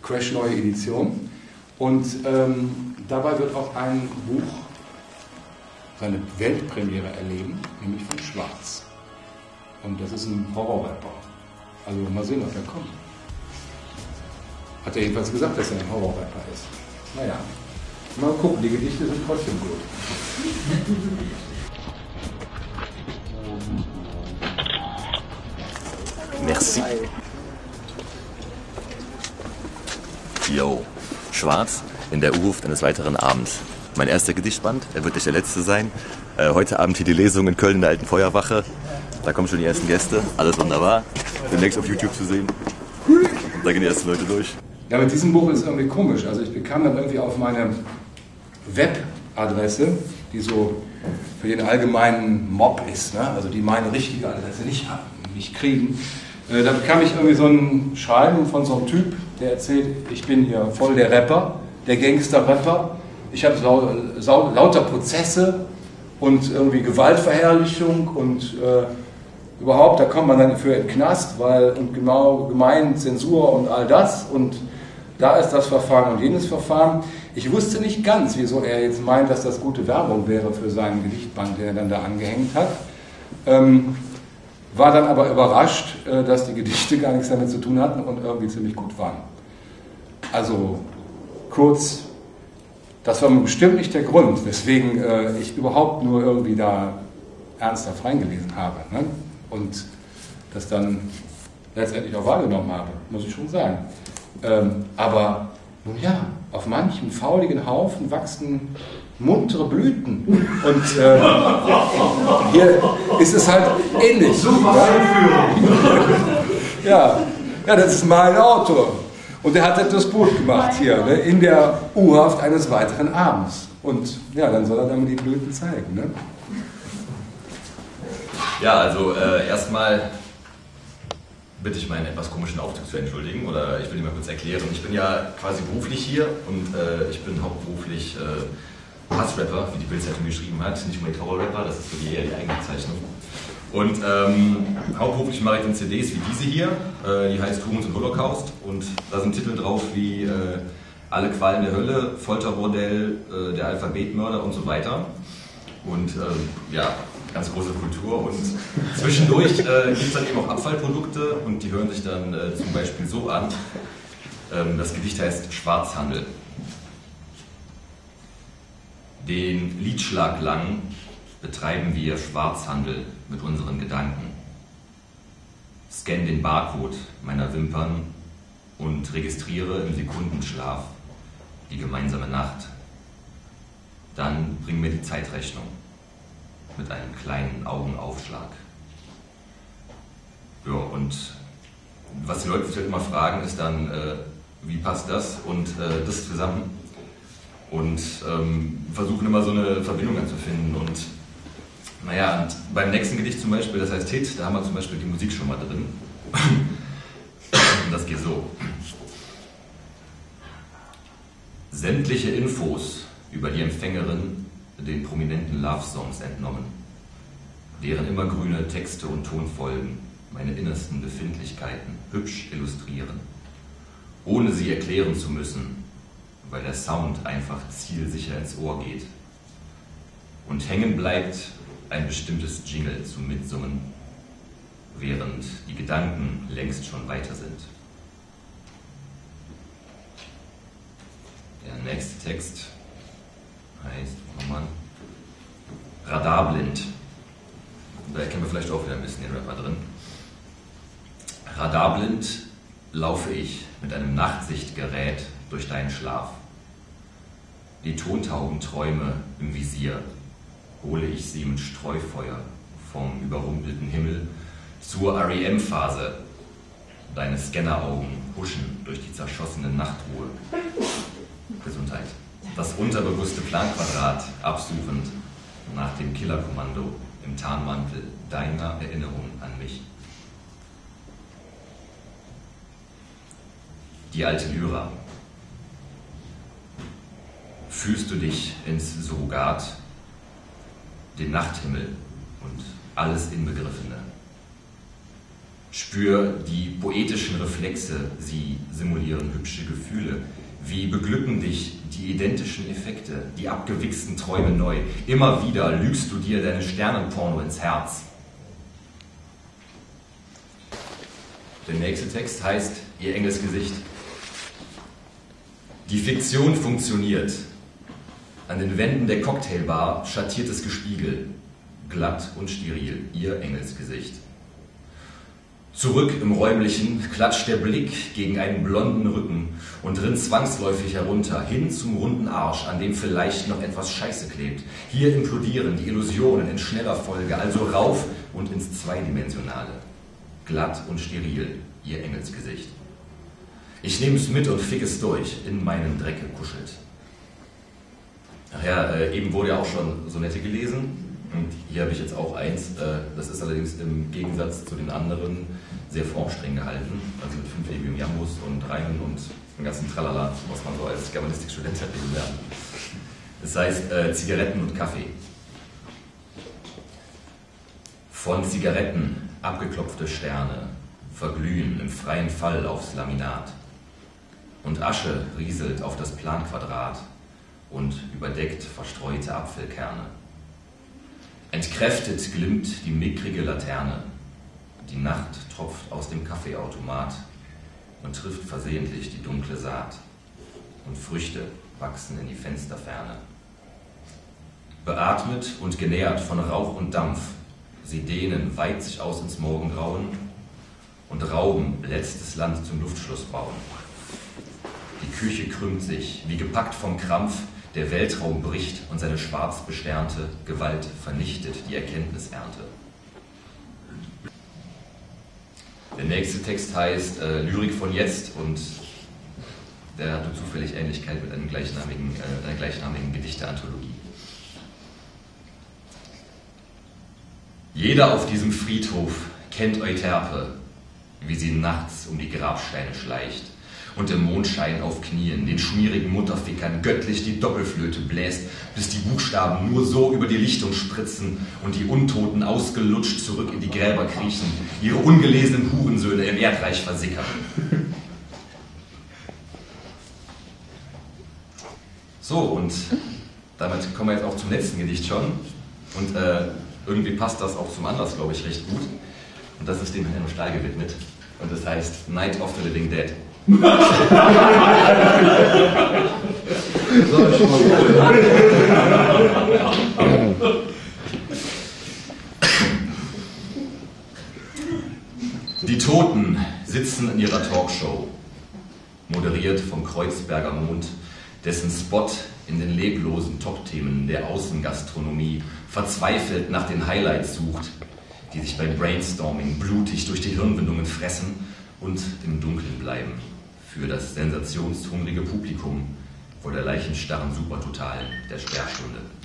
Crash neue Edition. Und dabei wird auch ein Buch seine Weltpremiere erleben, nämlich von Schwarz. Und das ist ein Horrorrapper. Also mal sehen, ob er kommt. Hat er jedenfalls gesagt, dass er ein Horrorrapper ist. Naja, mal gucken, die Gedichte sind trotzdem gut. Merci. Yo, Schwarz in der Urruft eines weiteren Abends. Mein erster Gedichtband, er wird nicht der letzte sein. Heute Abend hier die Lesung in Köln in der Alten Feuerwache. Da kommen schon die ersten Gäste, alles wunderbar. Demnächst auf YouTube zu sehen. Da gehen die ersten Leute durch. Ja, mit diesem Buch ist es irgendwie komisch. Also ich bekam dann irgendwie auf meine Webadresse, die so für den allgemeinen Mob ist, ne? Also die meine richtige Adresse nicht kriegen. Da bekam ich irgendwie so ein Schreiben von so einem Typ, der erzählt, ich bin hier voll der Rapper, der Gangster-Rapper. Ich habe lauter Prozesse und irgendwie Gewaltverherrlichung und überhaupt, da kommt man dann für in den Knast, und genau gemeint Zensur und all das und da ist das Verfahren und jenes Verfahren. Ich wusste nicht ganz, wieso er jetzt meint, dass das gute Werbung wäre für seinen Gedichtband, den er dann da angehängt hat. War dann aber überrascht, dass die Gedichte gar nichts damit zu tun hatten und irgendwie ziemlich gut waren. Also kurz, das war bestimmt nicht der Grund, weswegen ich überhaupt nur irgendwie da ernsthaft reingelesen habe, ne? Und das dann letztendlich auch wahrgenommen habe, muss ich schon sagen. Aber nun ja, auf manchem fauligen Haufen wachsen muntere Blüten. Und hier ist es halt ähnlich. Super ja, das ist mein Autor. Und er hat das Buch gemacht hier, ne, in der U-Haft eines weiteren Abends. Und ja, dann soll er dann die Blüten zeigen. Ne? Ja, also erstmal bitte ich meinen etwas komischen Aufzug zu entschuldigen oder ich will ihn mal kurz erklären. Ich bin ja quasi beruflich hier und ich bin hauptberuflich Hassrapper, wie die Bildzeitung geschrieben hat, nicht unbedingt Horrorrapper, das ist so eher die Eigenbezeichnung. Und hauptberuflich mache ich dann CDs wie diese hier, die heißt Humus und Holocaust und da sind Titel drauf wie Alle Qualen der Hölle, Folterbordell, der Alphabetmörder und so weiter. Und ja, ganz große Kultur und zwischendurch gibt es dann eben auch Abfallprodukte und die hören sich dann zum Beispiel so an. Das Gedicht heißt Schwarzhandel. Den Liedschlag lang betreiben wir Schwarzhandel mit unseren Gedanken. Scan den Barcode meiner Wimpern und registriere im Sekundenschlaf die gemeinsame Nacht. Dann bring mir die Zeitrechnung mit einem kleinen Augenaufschlag. Ja, und was die Leute sich halt immer fragen, ist dann, wie passt das und das zusammen? Und versuchen immer so eine Verbindung anzufinden. Und naja, und beim nächsten Gedicht zum Beispiel, das heißt Hit, da haben wir zum Beispiel die Musik schon mal drin. Und das geht so. Sämtliche Infos über die Empfängerin den prominenten Love-Songs entnommen, deren immergrüne Texte und Tonfolgen meine innersten Befindlichkeiten hübsch illustrieren, ohne sie erklären zu müssen, weil der Sound einfach zielsicher ins Ohr geht. Und hängen bleibt ein bestimmtes Jingle zum Mitsummen, während die Gedanken längst schon weiter sind. Der nächste Text heißt, nochmal, Radarblind. Da erkennen wir vielleicht auch wieder ein bisschen den Rapper drin. Radarblind laufe ich mit einem Nachtsichtgerät durch deinen Schlaf. Die tontauben Träume im Visier hole ich sie mit Streufeuer vom überrumpelten Himmel zur REM-Phase. Deine Scanneraugen huschen durch die zerschossene Nachtruhe. Gesundheit. Das unterbewusste Planquadrat absuchend nach dem Killerkommando im Tarnmantel deiner Erinnerung an mich. Die alte Lyra. Fühlst du dich ins Surrogat, den Nachthimmel und alles Inbegriffene? Spür die poetischen Reflexe, sie simulieren hübsche Gefühle. Wie beglücken dich die identischen Effekte, die abgewichsten Träume neu. Immer wieder lügst du dir deine Sternenporno ins Herz. Der nächste Text heißt Ihr Engelsgesicht. Die Fiktion funktioniert. An den Wänden der Cocktailbar schattiertes Gespiegel. Glatt und steril, Ihr Engelsgesicht. Zurück im Räumlichen klatscht der Blick gegen einen blonden Rücken und rinnt zwangsläufig herunter, hin zum runden Arsch, an dem vielleicht noch etwas Scheiße klebt. Hier implodieren die Illusionen in schneller Folge, also rauf und ins Zweidimensionale. Glatt und steril, Ihr Engelsgesicht. Ich nehme es mit und fick es durch, in meinen Dreck gekuschelt. Ach ja, eben wurde ja auch schon Sonette gelesen. Und hier habe ich jetzt auch eins, das ist allerdings im Gegensatz zu den anderen sehr formstreng gehalten, also mit 5 ebigem Jambus und Reimen und dem ganzen Tralala, was man so als Germanistikstudent hat lernen. Das heißt Zigaretten und Kaffee. Von Zigaretten abgeklopfte Sterne verglühen im freien Fall aufs Laminat und Asche rieselt auf das Planquadrat und überdeckt verstreute Apfelkerne. Entkräftet glimmt die mickrige Laterne. Die Nacht tropft aus dem Kaffeeautomat und trifft versehentlich die dunkle Saat. Und Früchte wachsen in die Fensterferne. Beatmet und genährt von Rauch und Dampf, sie dehnen weit sich aus ins Morgengrauen und rauben letztes Land zum Luftschloss bauen. Die Küche krümmt sich, wie gepackt vom Krampf. Der Weltraum bricht und seine schwarz besternte Gewalt vernichtet die Erkenntnisernte. Der nächste Text heißt Lyrik von jetzt und der hatte zufällig Ähnlichkeit mit einer gleichnamigen Gedichteanthologie. Jeder auf diesem Friedhof kennt Euterpe, wie sie nachts um die Grabsteine schleicht und im Mondschein auf Knien den schmierigen Mutterfickern göttlich die Doppelflöte bläst, bis die Buchstaben nur so über die Lichtung spritzen und die Untoten ausgelutscht zurück in die Gräber kriechen, ihre ungelesenen Hurensöhne im Erdreich versickern. So, und damit kommen wir jetzt auch zum letzten Gedicht schon. Und irgendwie passt das auch zum Anlass, glaube ich, recht gut. Und das ist dem Herrn Stahl gewidmet. Und das heißt Night of the Living Dead. Die Toten sitzen in ihrer Talkshow, moderiert vom Kreuzberger Mond, dessen Spot in den leblosen Top-Themen der Außengastronomie verzweifelt nach den Highlights sucht, die sich beim Brainstorming blutig durch die Hirnwindungen fressen und im Dunkeln bleiben. Für das sensationshungrige Publikum vor der leichenstarren Supertotalen der Sperrstunde.